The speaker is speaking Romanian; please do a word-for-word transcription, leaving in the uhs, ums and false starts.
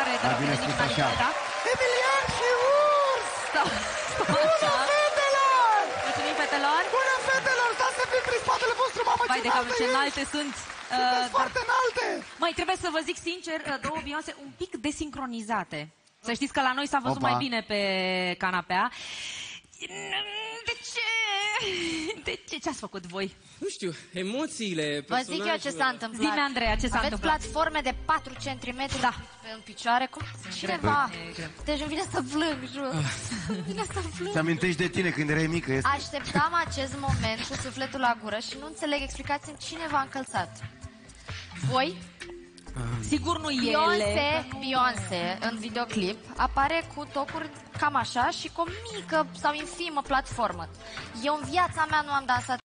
are de la originalitatea. Emilian și urs! Stau, stau Bună, așa. fetelor! Mulțumim, fetelor! Bună, fetelor! Stați să fim prin spatele vostru, mamă, Vai ce de cam înalte ce ești! înalte sunt. Sunteți Uh, foarte înalte! Măi, trebuie să vă zic sincer, uh, două Beyoncé un pic desincronizate. Să știți că la noi s-a văzut Opa. mai bine pe canapea. De ce? De ce? Ce ați făcut voi? Nu știu, emoțiile, Vă zic eu ce s-a întâmplat. Zi-mi, Andreea, ce s-a Aveți întâmplat? platforme de patru centimetri Da. în picioare. Cum? Cineva... greu, e greu. Deci îmi vine să plâng, jur. Îmi vine să plâng. Ți-amintești de tine când erai mică? Este... Așteptam acest moment cu sufletul la gură și nu înțeleg, explicați-mi cine v-a încălțat. Voi? Sigur nu ele. Beyoncé, Beyoncé, în videoclip, apare cu tocuri cam așa și cu o mică sau infimă platformă. Eu în viața mea nu am dansat